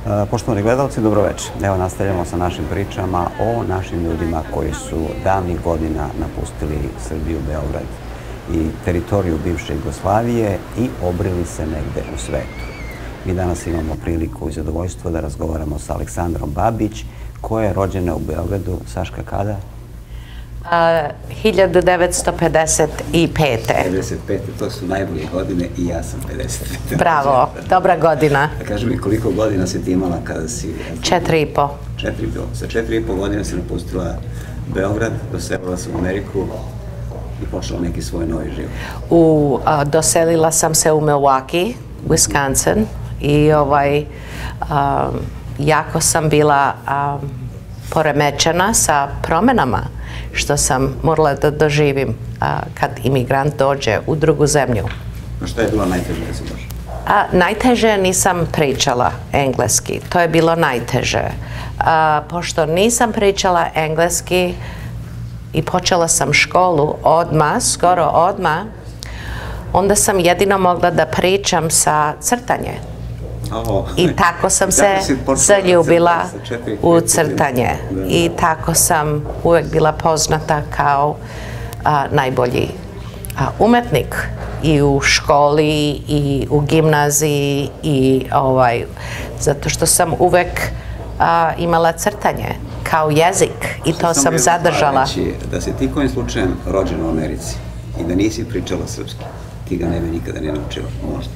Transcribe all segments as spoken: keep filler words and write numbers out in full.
Poštovani gledalci, dobroveče. Evo nastavljamo sa našim pričama o našim ljudima koji su davnih godina napustili Srbiju, Beograd i teritoriju bivše Jugoslavije i obrili se negde u svetu. Mi danas imamo priliku i zadovoljstvo da razgovaramo sa Aleksandrom Babić, koja je rođena u Beogradu, Saška, kada? hiljadu devetsto pedeset pete. pedeset pete. To su najbolje godine i ja sam pedeset pete. Bravo, dobra godina. Kaži mi, koliko godina si ti imala kada si... Četiri i po. Četiri i po. Sa četiri i po godina si napustila Beograd, doselila se u Ameriku i počela neki svoj novi život. Doselila sam se u Milwaukee, Wisconsin, i jako sam bila poremećena sa promenama što sam morala da doživim kad imigrant dođe u drugu zemlju. A što je bilo najteže da si došla? Najteže nisam pričala engleski. To je bilo najteže. Pošto nisam pričala engleski i počela sam školu odmah, skoro odmah, onda sam jedino mogla da pričam sa crtanje. I tako sam se zaljubila u crtanje. I tako sam uvek bila poznata kao najbolji umetnik i u školi i u gimnaziji, i zato što sam uvek imala crtanje kao jezik i to sam zadržala. Da si ti kojim slučajem rođena u Americi i da nisi pričala srpski, ti ga ne bi nikada ne naučila, možda?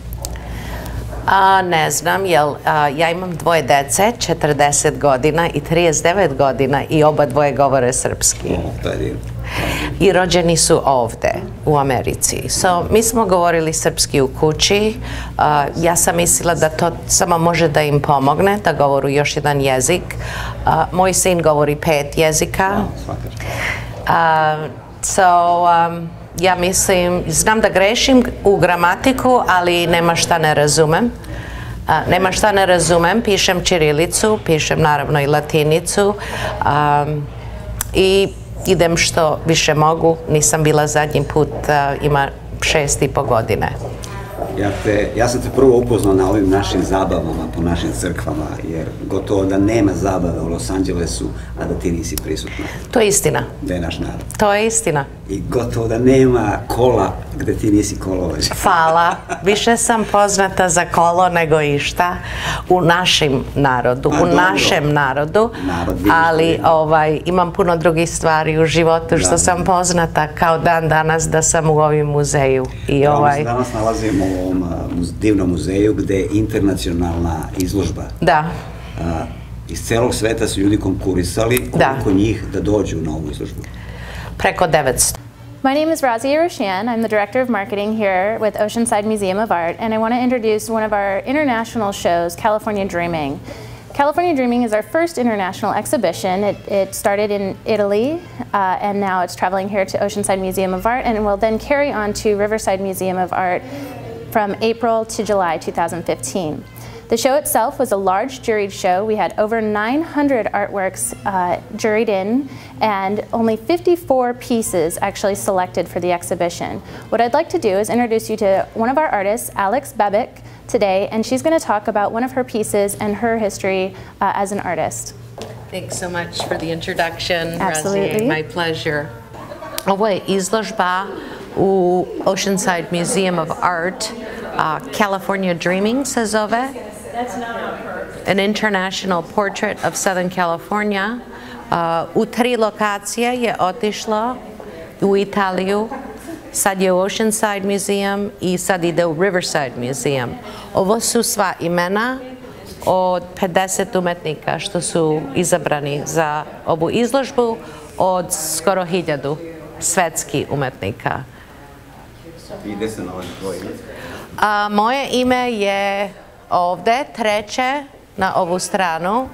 Ne znam, jer ja imam dvoje dece, četrdeset godina i trideset devet godina, i oba dvoje govore srpski. To je divno. I rođeni su ovde, u Americi. Mi smo govorili srpski u kući. Ja sam mislila da to samo može da im pomogne, da govoru još jedan jezik. Moj sin govori pet jezika. Ja mislim, znam da grešim u gramatiku, ali nema šta ne razumem. Nema šta ne razumem, pišem ćirilicu, pišem naravno i latinicu i idem što više mogu. Nisam bila zadnji put, ima šest i po godine. Ja sam te prvo upoznao na ovim našim zabavama po našim crkvama, jer gotovo da nema zabave u Los Angelesu, a da ti nisi prisutna. To je istina. Da je naš narod. To je istina. I gotovo da nema kola gde ti nisi kolovođa. Hvala. Više sam poznata za kolo nego išta u našem narodu, u našem narodu, ali imam puno drugih stvari u životu što sam poznata kao dan danas da sam u ovim muzeju. Mi se danas nalazimo u ovom divnom muzeju gde je internacionalna izložba. Da. Iz celog sveta su ljudi konkurisali, koliko njih da dođu na ovu izložbu? Preko devetsto. My name is Razia Roshan. I'm the Director of Marketing here with Oceanside Museum of Art, and I want to introduce one of our international shows, California Dreaming. California Dreaming is our first international exhibition. It, it started in Italy, uh, and now it's traveling here to Oceanside Museum of Art, and will then carry on to Riverside Museum of Art from April to July two thousand fifteen. The show itself was a large juried show. We had over nine hundred artworks uh, juried in, and only fifty-four pieces actually selected for the exhibition. What I'd like to do is introduce you to one of our artists, Alexsandra Babic, today, and she's going to talk about one of her pieces and her history uh, as an artist. Thanks so much for the introduction, Absolutely. Razia. My pleasure. Ovo je izložba u Oceanside Museum of Art. Uh, California Dreaming se zove. An international portrait of Southern California. Uh, u tri lokacije je otišlo, u Italiju, sad je u Oceanside Museum i sad ide u Riverside Museum. Ovo su sva imena od pedeset umetnika što su izabrani za ovu izložbu, od skoro hiljadu svetskih umetnika. I gde se nalazi tvoje ime? Moje ime je ovde, treće, na ovu stranu.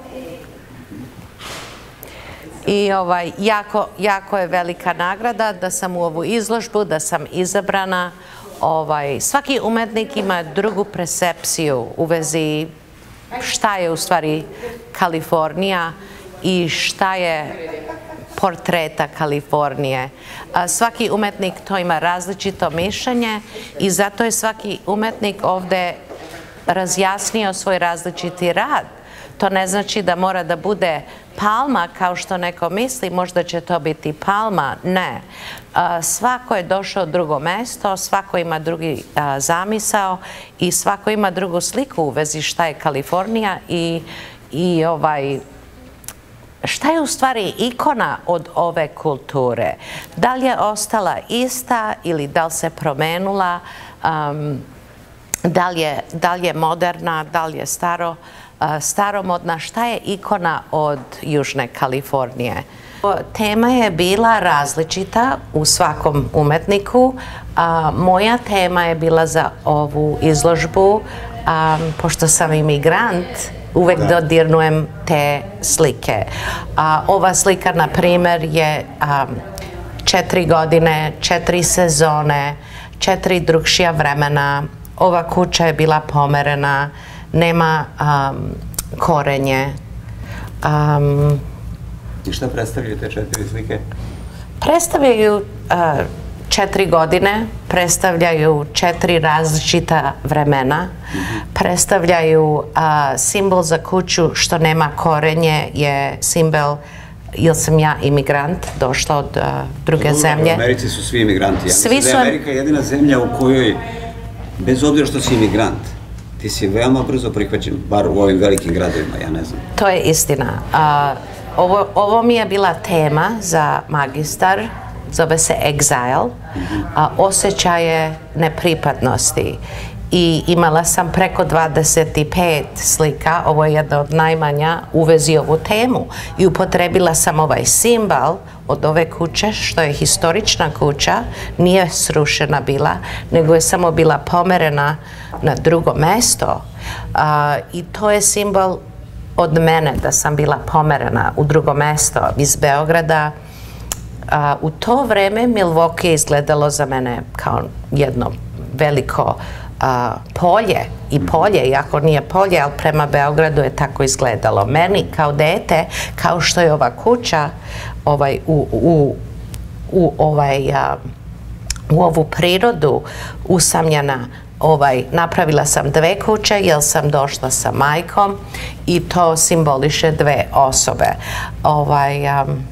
I jako je velika nagrada da sam u ovu izložbu, da sam izabrana. Svaki umetnik ima drugu percepciju u vezi šta je u stvari Kalifornija i šta je portreta Kalifornije. Svaki umetnik to ima različito mišljenje i zato je svaki umetnik ovde razjasnio svoj različiti rad. To ne znači da mora da bude palma kao što neko misli, možda će to biti palma. Ne. Svako je došao drugo mesto, svako ima drugi zamisao i svako ima drugu sliku u vezi šta je Kalifornija i, i ovaj, šta je u stvari ikona od ove kulture. Da li je ostala ista ili da li se promenula, um, da li je, da li je moderna, da li je staro, uh, staromodna, šta je ikona od Južne Kalifornije. Tema je bila različita u svakom umetniku. A, moja tema je bila za ovu izložbu, a, pošto sam imigrant, uvek dodirnujem te slike. A, ova slika, na primer, je a, četiri godine, četiri sezone, četiri drugšija vremena. Ova kuća je bila pomerena, nema a, korenje. Um, I šta predstavljaju te četiri slike? Predstavljaju uh, četiri godine, predstavljaju četiri različita vremena, mm-hmm. predstavljaju uh, simbol za kuću što nema korenje, je simbol jer sam ja imigrant, došla od uh, druge Dobro, zemlje. U Americi su svi imigranti. Ja svi mislim da je Amerika jedina zemlja u kojoj, bez obzira što si imigrant, ti si veoma brzo prihvaćen, bar u ovim velikim gradovima, ja ne znam. To je istina. Uh, Ovo, ovo mi je bila tema za magistar, zove se Exile, a, osjećaje nepripadnosti. I imala sam preko dvadeset pet slika, ovo je jedna od najmanja, u vezi ovu temu. I upotrebila sam ovaj simbol od ove kuće, što je historična kuća, nije srušena bila, nego je samo bila pomerena na drugo mesto. A, I to je simbol od mene, da sam bila pomerena u drugo mesto iz Beograda. A, u to vreme Milwaukee je izgledalo za mene kao jedno veliko a, polje. I polje, iako nije polje, ali prema Beogradu je tako izgledalo. Meni kao dete, kao što je ova kuća ovaj, u, u, u, ovaj, a, u ovu prirodu usamljena, Ovaj, napravila sam dve kuće jer sam došla sa majkom i to simboliše dve osobe. Ovaj, um,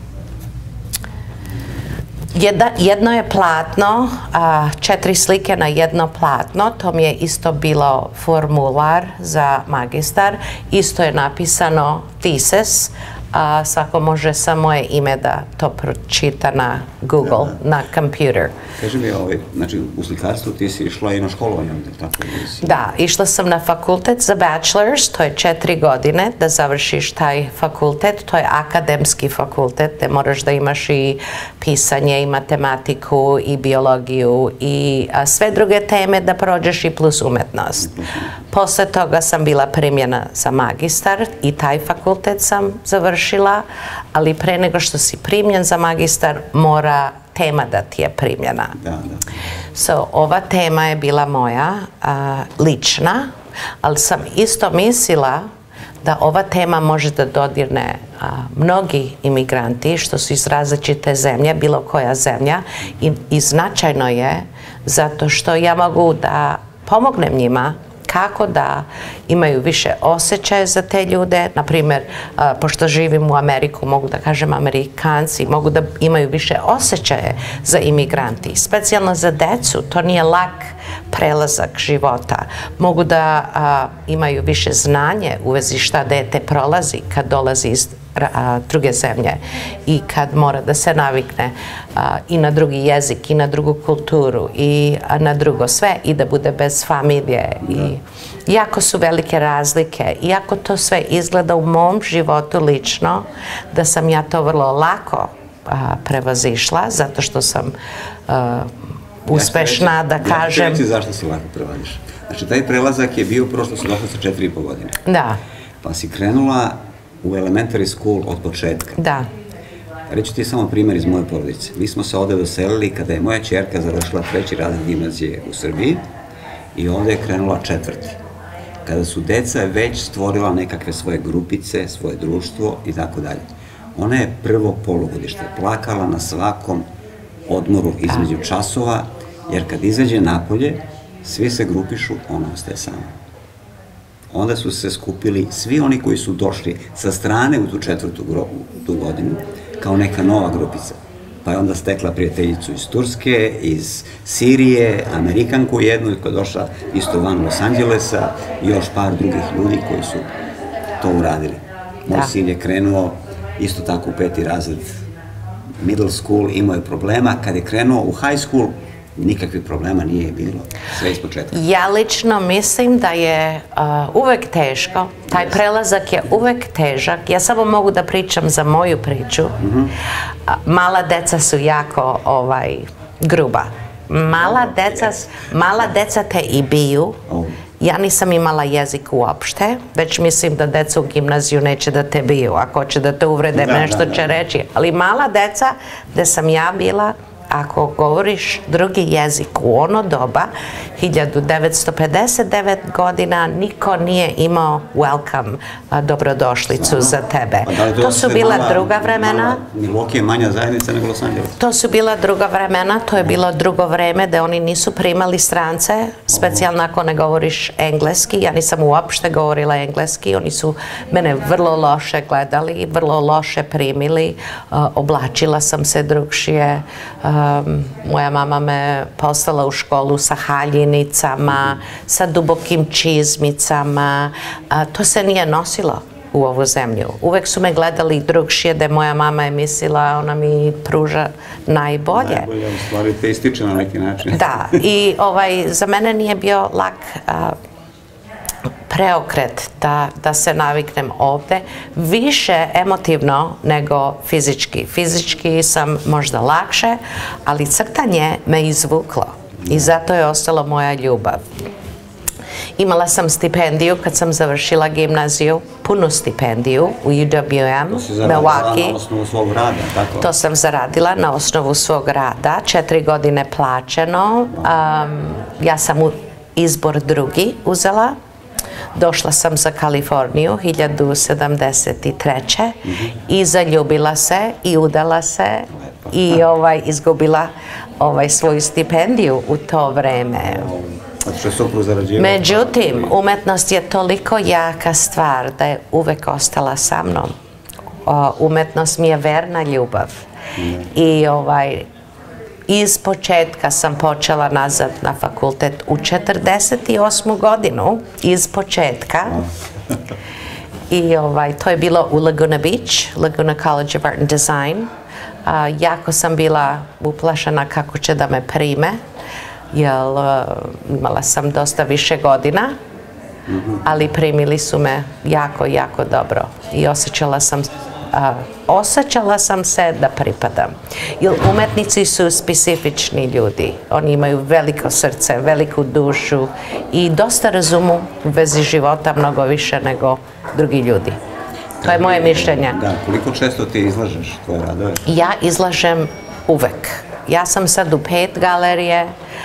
jedna, jedno je platno, a, četiri slike na jedno platno, to mi je isto bilo formular za magistar, isto je napisano thesis, a svako može sa moje ime da to pročita na Google, da, da. na kompjuter. Kaži mi, ovaj, znači, u slikarstvu ti si išla i na školovanje, tako si? Da, išla sam na fakultet za bachelors, to je četiri godine da završiš taj fakultet, to je akademski fakultet, gde moraš da imaš i pisanje, i matematiku, i biologiju, i a, sve druge teme da prođeš i plus umetnost. Posle toga sam bila primljena za magistar i taj fakultet sam završila, ali pre nego što si primljen za magistar, mora tema da ti je primljena. Da, da. So, ova tema je bila moja, a, lična, ali sam isto mislila da ova tema može da dodirne a, mnogi imigranti što su iz različite zemlje, bilo koja zemlja, i, i značajno je zato što ja mogu da pomognem njima kako da imaju više osjećaja za te ljude. Naprimjer, pošto živim u Ameriku, mogu da kažem Amerikanci, mogu da imaju više osjećaje za imigranti. Specijalno za decu, to nije lak prelazak života. Mogu da a, imaju više znanje u vezi šta dete prolazi kad dolazi iz a, druge zemlje i kad mora da se navikne a, i na drugi jezik, i na drugu kulturu, i a, na drugo sve, i da bude bez familije. I jako su velike razlike, iako to sve izgleda u mom životu lično, da sam ja to vrlo lako a, prevazišla, zato što sam a, uspešna, da kažem. Ja ću reći zašto si lako prevaziš. Znači, taj prelazak je bio prošlo su došla sa četiri i po godine. Da. Pa si krenula u elementary school od početka. Da. Reću ti samo primjer iz moje porodice. Mi smo se ovde doselili kada je moja ćerka završila treći razred gimnazije u Srbiji i ovde je krenula četvrti. Kada su deca već stvorila nekakve svoje grupice, svoje društvo i tako dalje. Ona je prvo polugodište plakala na svakom odmoru između časova, jer kad izađe napolje, svi se grupišu, ona ostaje sama. onda su se skupili svi oni koji su došli sa strane u tu četvrtu tu godinu, kao neka nova grupica. Pa je onda stekla prijateljicu iz Turske, iz Sirije, Amerikanku jednu koja je došla isto van Los Angelesa i još par drugih ljudi koji su to uradili. Moj sin je krenuo isto tako u peti razred middle school, imao je problema. Kad je krenuo u high school, nikakvih problema nije bilo. Sve iz početka. Ja lično mislim da je uvek teško. Taj prelazak je uvek težak. Ja samo mogu da pričam za moju priču. Mala deca su jako gruba. Mala deca te i biju. Ja nisam imala jezik uopšte, već mislim da deca u gimnaziju neće da te biju. Ako hoće da te uvrede, nešto će reći. Ali mala deca, gde sam ja bila, ako govoriš drugi jezik u ono doba, hiljadu devetsto pedeset devet godina, niko nije imao welcome, dobrodošlicu za tebe. To su bila druga vremena. Milwaukee je manja zajednica nego Los Angeles. To su bila druga vremena, to je bilo drugo vreme da oni nisu primali strance, specijalno ako ne govoriš engleski. Ja nisam uopšte govorila engleski, oni su mene vrlo loše gledali, vrlo loše primili, oblačila sam se drugšije. Moja mama me poslala u školu sa haljinicama, sa dubokim čizmicama. To se nije nosilo u ovu zemlju. Uvek su me gledali drugšije, da moja mama je mislila, ona mi pruža najbolje. Najbolje, u stvari te ističe na neki način. Da, i za mene nije bio lak preokret da se naviknem ovde, više emotivno nego fizički. Fizički sam možda lakše, ali crtanje me izvuklo i zato je ostala moja ljubav. Imala sam stipendiju kad sam završila gimnaziju, punu stipendiju u U W M, Milwaukee. To si zaradila na osnovu svog rada, tako? To sam zaradila na osnovu svog rada, četiri godine plaćeno. Ja sam izbor drugi uzela. Došla sam za Kaliforniju hiljadu sedamdeset treće i zaljubila se i udala se i izgubila svoju stipendiju u to vreme. Međutim, umetnost je toliko jaka stvar da je uvek ostala sa mnom. Umetnost mi je verna ljubav. I iz početka sam počela nazad na fakultet u četrdeset osmu godinu, iz početka. I to je bilo u Laguna Beach, Laguna College of Art and Design. Jako sam bila uplašena kako će da me prime, jer imala sam dosta više godina, ali primili su me jako, jako dobro. I osjećala sam osjećala sam se da pripadam. Jer umetnici su specifični ljudi. Oni imaju veliko srce, veliku dušu i dosta razumu u vezi života, mnogo više nego drugi ljudi. To je moje mišljenje. Da, koliko često ti izlažeš tvoje radove? Ja izlažem uvek. Ja sam sad u pet galerije,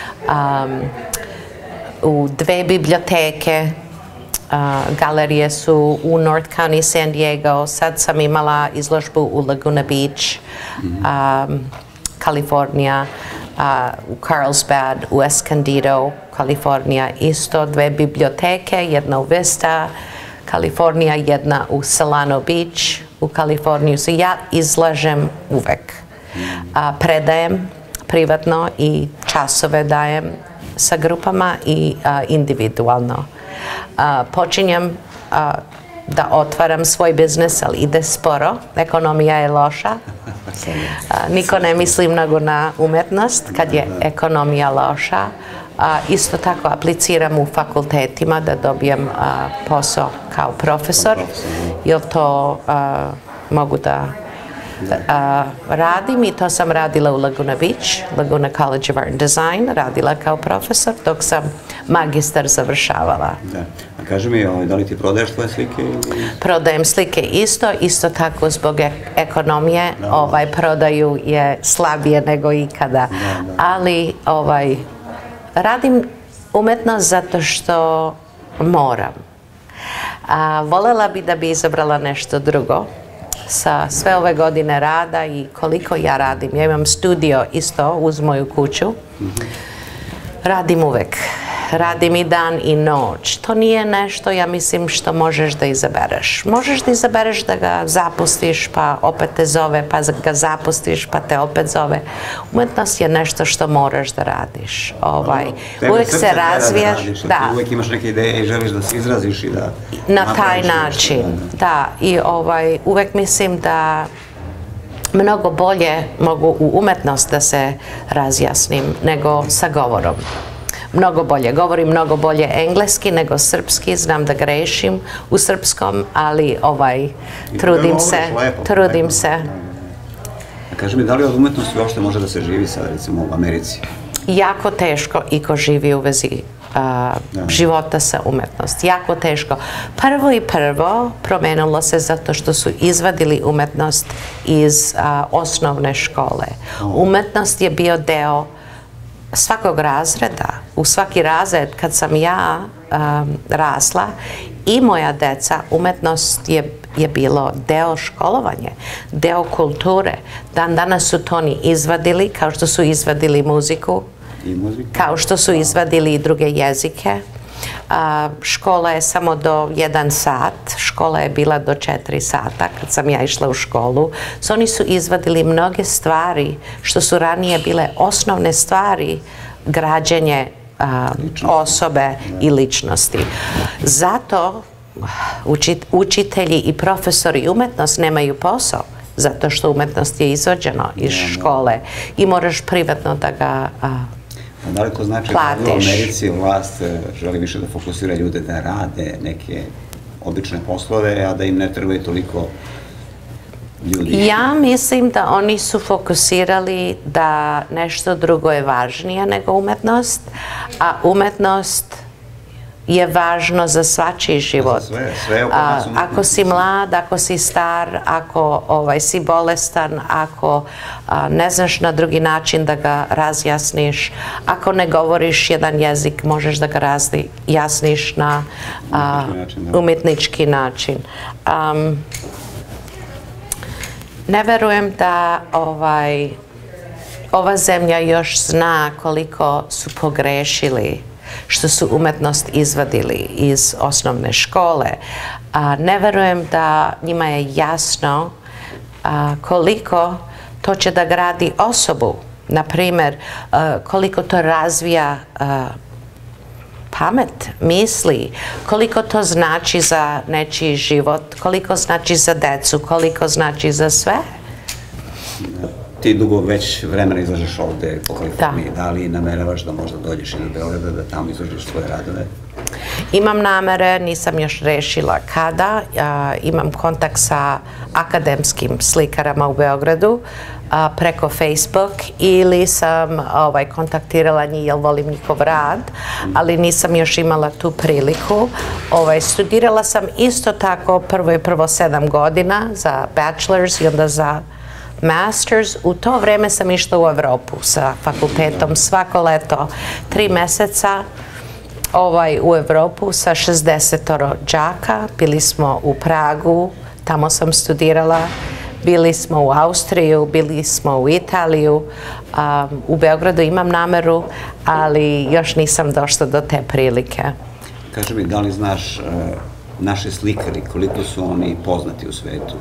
u dve biblioteke, galerije su u North County, San Diego, sad sam imala izložbu u Laguna Beach, Kalifornija, u Carlsbad, u Escondido, Kalifornija, isto dve biblioteke, jedna u Vista, Kalifornija, jedna u Solano Beach, u Kaliforniju. Ja izlažem uvek. Predajem privatno i časove dajem sa grupama i individualno. Počinjem da otvaram svoj biznis, ali ide sporo. Ekonomija je loša. Niko ne misli mnogo na umetnost kad je ekonomija loša. Isto tako apliciram u fakultetima da dobijem posao kao profesor, jer to mogu da radim i to sam radila u Laguna Beach, Laguna College of Art and Design, radila kao profesor dok sam magistar završavala. A kaži mi, da li ti prodaješ tvoje slike? Prodajem slike isto, isto tako zbog ekonomije, prodaju je slabije nego ikada, ali radim umetnost zato što moram. Volela bi da bi izabrala nešto drugo. Sa sve ove godine rada i koliko ja radim. Ja imam studio isto uz moju kuću. Radim uvek. radim i dan i noć. To nije nešto, ja mislim, što možeš da izabereš. Možeš da izabereš da ga zapustiš, pa opet te zove, pa ga zapustiš, pa te opet zove. Umetnost je nešto što moraš da radiš. Uvijek se razvijaš. Uvijek imaš neke ideje i želiš da se izraziš i da... Na taj način, da. I uvijek mislim da mnogo bolje mogu u umetnost da se razjasnim nego sa govorom. Mnogo bolje. Govorim mnogo bolje engleski nego srpski. Znam da grešim u srpskom, ali trudim se. Trudim se. Kaži mi, da li od umetnosti uopšte može da se živi sad, recimo, u Americi? Jako teško i ko živi u vezi života sa umetnosti. Jako teško. Prvo i prvo promenilo se zato što su izvadili umetnost iz osnovne škole. Umetnost je bio deo svakog razreda. U svaki razred, kad sam ja rasla i moja deca, umetnost je bilo deo školovanja, deo kulture. Dan danas su to ni izvadili, kao što su izvadili muziku, kao što su izvadili i druge jezike. Škola je samo do jedan sat, škola je bila do četiri sata kad sam ja išla u školu. Oni su izvadili mnoge stvari što su ranije bile osnovne stvari građenje osobe i ličnosti. Zato učitelji i profesori umetnost nemaju posao, zato što umetnost je izvađeno iz škole i moraš privatno da ga Da li to znači da u Americi vlast želi više da fokusira ljude da rade neke obične poslove, a da im ne trebaju toliko ljudi? Ja mislim da oni su fokusirali da nešto drugo je važnije nego umetnost, a umetnost je važno za svačiji život. Ako si mlad, ako si star, ako si bolestan, ako ne znaš na drugi način da ga razjasniš, ako ne govoriš jedan jezik, možeš da ga razjasniš na umetnički način. Ne verujem da ova zemlja još zna koliko su pogrešili što su umetnost izvadili iz osnovne škole. Ne verujem da njima je jasno koliko to će da gradi osobu. Naprimjer, koliko to razvija pamet, misli, koliko to znači za nečiji život, koliko znači za decu, koliko znači za sve. Ti dugo već vremena izlažeš ovde po Kaliforniji. Da li nameravaš da možda dođeš i do Beograda, da tamo izlažiš svoje radove? Imam namere, nisam još rešila kada. Imam kontakt sa akademskim slikarama u Beogradu preko Facebook ili sam kontaktirala njih jer volim njihov rad, ali nisam još imala tu priliku. Studirala sam isto tako prvo i prvo sedam godina za bachelors i onda za masters. U to vreme sam išla u Evropu sa fakultetom svako leto, tri meseca u Evropu sa šezdesetoro đaka. Bili smo u Pragu, tamo sam studirala, bili smo u Austriju, bili smo u Italiju, u Beogradu imam nameru, ali još nisam došla do te prilike. Kaži mi, da li znaš naši slikari, koliko su oni poznati u svetu?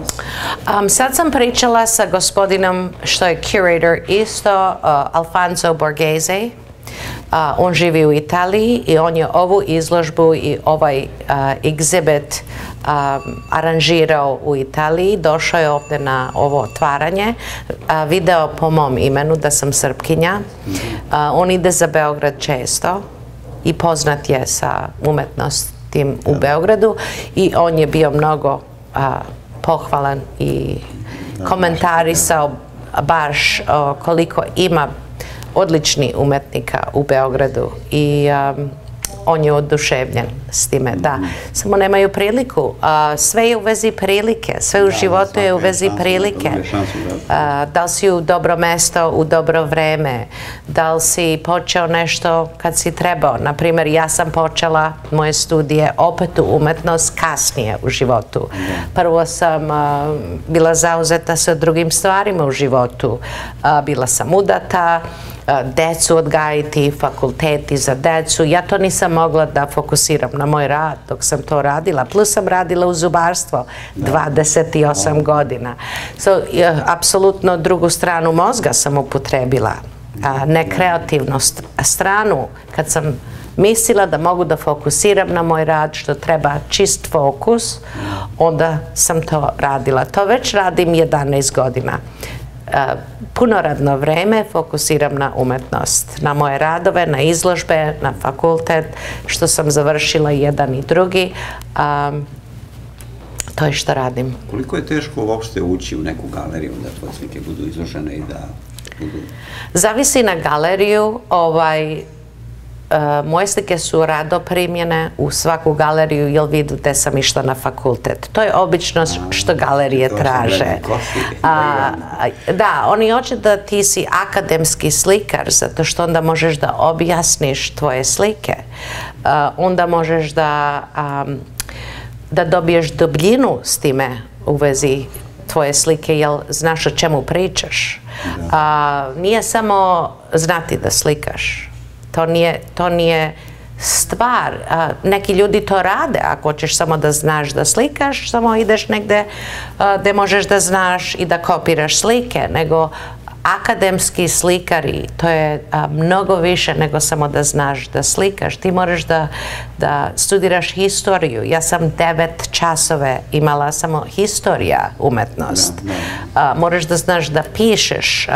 Sad sam pričala sa gospodinom što je curator isto, Alfonso Borghese. On živi u Italiji i on je ovu izložbu i ovaj exhibit aranžirao u Italiji. Došao je ovdje na ovo otvaranje. Video po mom imenu da sam Srpkinja. On ide za Beograd često i poznat je sa umetnostim u Beogradu i on je bio mnogo pohvalan i komentarisao baš koliko ima odlični umetnika u Beogradu i on je oduševljen s time, da. Samo nemaju priliku. Sve je u vezi prilike, sve u životu je u vezi prilike. Da li si u dobro mesto, u dobro vreme, da li si počeo nešto kad si trebao. Naprimjer, ja sam počela moje studije opet u umetnost kasnije u životu. Prvo sam bila zauzeta sa drugim stvarima u životu. Bila sam udata, decu odgajiti, fakulteti za decu. Ja to nisam mogla da fokusiram na moj rad dok sam to radila. Plus sam radila u zubarstvo dvadeset osam godina. So, apsolutno drugu stranu mozga sam upotrebila. Ne kreativnu stranu. Kad sam mislila da mogu da fokusiram na moj rad, što treba čist fokus, onda sam to radila. To već radim jedanaest godina. Puno radno vreme fokusiram na umetnost, na moje radove, na izložbe, na fakultet, što sam završila jedan i drugi. To je što radim. Koliko je teško uopšte ući u neku galeriju da tvoje slike budu izložene i da budu... Zavisi na galeriju. Moje slike su rado primljene u svaku galeriju jer vidu da sam išla na fakultet. To je obično što galerije traže. Da, oni hoće da ti si akademski slikar, zato što onda možeš da objasniš tvoje slike. Onda možeš da da dobiješ dubljinu s time u vezi tvoje slike, jer znaš o čemu pričaš. Nije samo znati da slikaš. To nije stvar. Neki ljudi to rade. Ako hoćeš samo da znaš da slikaš, samo ideš negde gde možeš da znaš i da kopiraš slike, nego akademski slikari, to je mnogo više nego samo da znaš da slikaš. Ti moraš da studiraš historiju. Ja sam devet časove imala samo historija, umetnost. Moraš da znaš da pišeš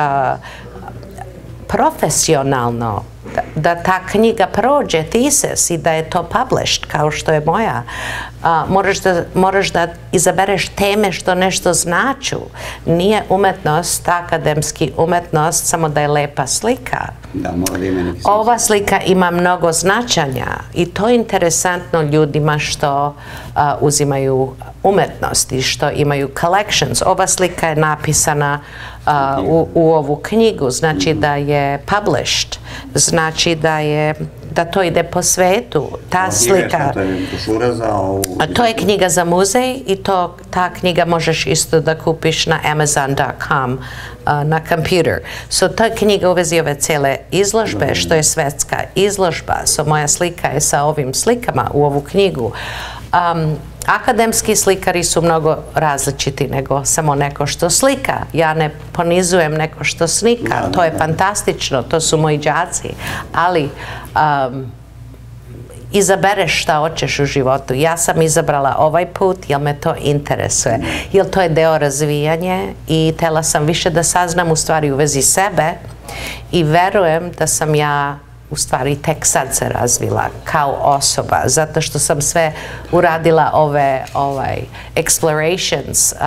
profesionalno, da ta knjiga prođe thesis i da je to published, kao što je moja. Moraš da izabereš teme što nešto značu. Nije umetnost, akademski umetnost, samo da je lepa slika. Ova slika ima mnogo značanja i to je interesantno ljudima što uzimaju umetnost i što imaju collections. Ova slika je napisana u ovu knjigu, znači da je published, znači da je da to ide po svetu. Ta slika... To je knjiga za muzej i ta knjiga možeš isto da kupiš na amazon dot com na kompjuter. So, to je knjiga u vezi ove cele izložbe, što je svetska izložba. So, moja slika je sa ovim slikama u ovu knjigu. Akademski slikari su mnogo različiti nego samo neko što slika. Ja ne ponizujem neko što slika. To je fantastično, to su moji đaci. Ali izabereš šta hoćeš u životu. Ja sam izabrala ovaj put jer me to interesuje. Jer to je deo razvijanja i htjela sam više da saznam u stvari u vezi sebe i verujem da sam ja u stvari tek sad se razvila kao osoba, zato što sam sve uradila ove explorations.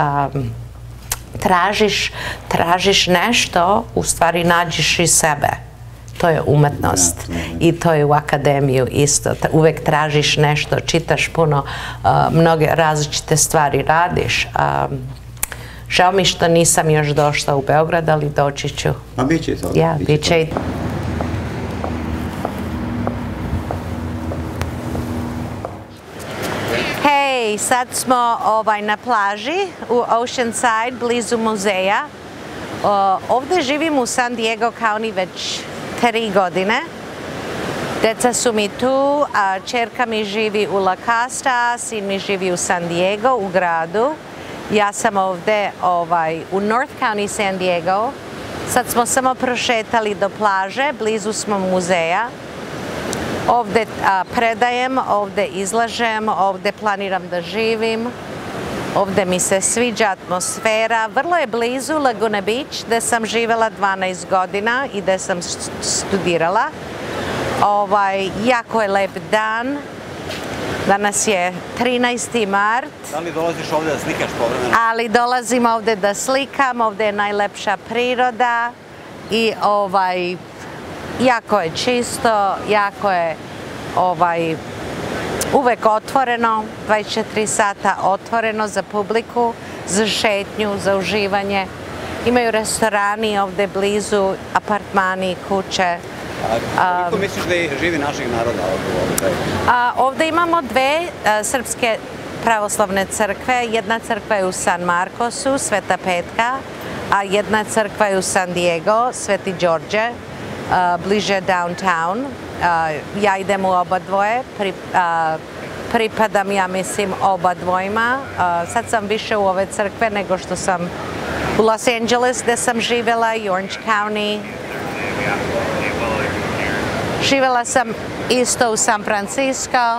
Tražiš nešto, u stvari nađeš i sebe. To je umetnost i to je u akademiju isto. Uvek tražiš nešto, čitaš puno, mnoge različite stvari radiš. Žao mi što nisam još došla u Beograd, ali doći ću. A bit će to. Ja, bit će i... Hej, sad smo na plaži u Oceanside, blizu muzeja. Ovdje živim u San Diego County već tri godine. Deca su mi tu, a čerka mi živi u La Costa, sin mi živi u San Diego, u gradu. Ja sam ovdje u North County, San Diego. Sad smo samo prošetali do plaže, blizu smo muzeja. Ovdje predajem, ovdje izlažem, ovdje planiram da živim. Ovdje mi se sviđa atmosfera. Vrlo je blizu Laguna Beach, gdje sam živjela dvanaest godina i gdje sam studirala. Jako je lep dan. Danas je trinaesti mart. Da li dolaziš ovdje da slikaš povremeno? Ali dolazim ovdje da slikam, ovdje je najlepša priroda i jako je čisto, jako je uvek otvoreno, dvadeset četiri sata otvoreno za publiku, za šetnju, za uživanje. Imaju restorani ovdje blizu, apartmani, kuće. Koliko misliš da živi naših naroda ovdje? Ovdje imamo dve srpske pravoslavne crkve. Jedna crkva je u San Marcosu, Sveta Petka, a jedna crkva je u San Diego, Sveti Đorđe. bliže downtown. Ja idem u oba dvoje, pripadam, ja mislim, oba dvojima. Sad sam više u ove crkve nego što sam u Los Angeles, gde sam živjela, i Orange County. Živjela sam isto u San Francisco.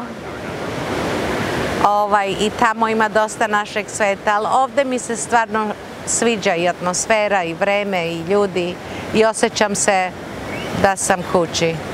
I tamo ima dosta našeg sveta, ali ovdje mi se stvarno sviđa i atmosfera, i vreme, i ljudi, i osjećam se da sam kući.